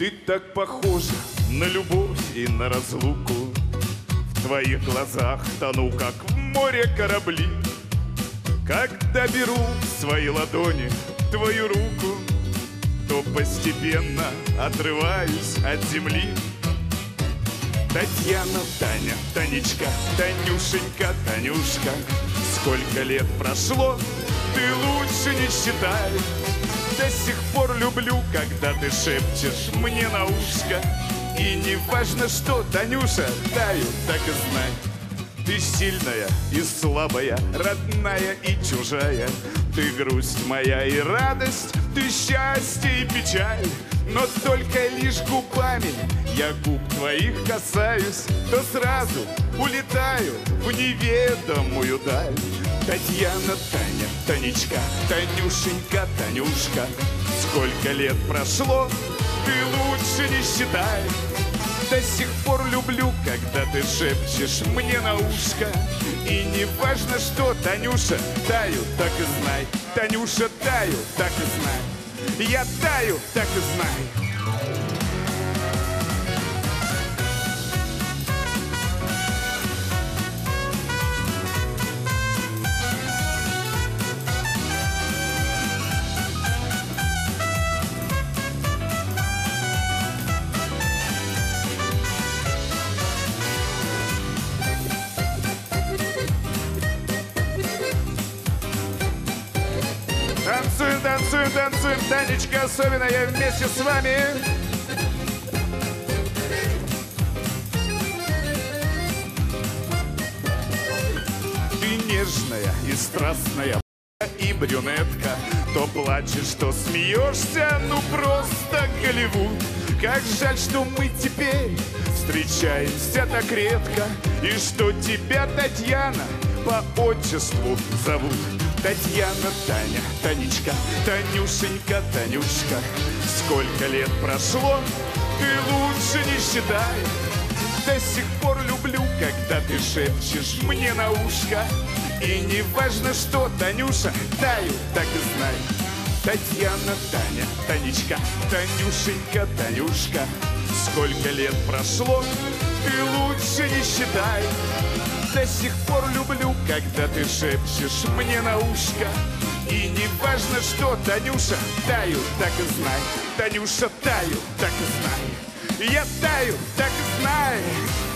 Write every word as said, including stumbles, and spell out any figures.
Ты так похожа на любовь и на разлуку. В твоих глазах тону, как в море корабли. Когда беру в свои ладони твою руку, то постепенно отрываюсь от земли. Татьяна, Таня, Танечка, Танюшенька, Танюшка, сколько лет прошло, ты лучше не считай. До сих пор люблю, когда ты шепчешь мне на ушко. И не важно что, Танюша, таю, так и знай. Ты сильная и слабая, родная и чужая. Ты грусть моя и радость, ты счастье и печаль. Но только лишь губами я губ твоих касаюсь, то сразу улетаю в неведомую даль. Татьяна, Таня, Танечка, Танюшенька, Танюшка, сколько лет прошло, ты лучше не считай. До сих пор люблю, когда ты шепчешь мне на ушко. И не важно что, Танюша, таю, так и знай. Танюша, таю, так и знай. Я таю, так и знай. Танцуем, танцуем, танцуем, Танечка, особенно я вместе с вами. Ты нежная и страстная и брюнетка. То плачешь, то смеешься, ну просто Голливуд. Как жаль, что мы теперь встречаемся так редко. И что тебя, Татьяна, по отчеству зовут. Татьяна, Таня, Танечка, Танюшенька, Танюшка, сколько лет прошло, ты лучше не считай. До сих пор люблю, когда ты шепчешь мне на ушко. И не важно что, Танюша, таю, так и знай. Татьяна, Таня, Танечка, Танюшенька, Танюшка, сколько лет прошло, ты лучше не считай. До сих пор люблю, когда ты шепчешь мне на ушко. И не важно что, Танюша, таю, так и знай. Танюша, таю, так и знай. Я таю, так и знай.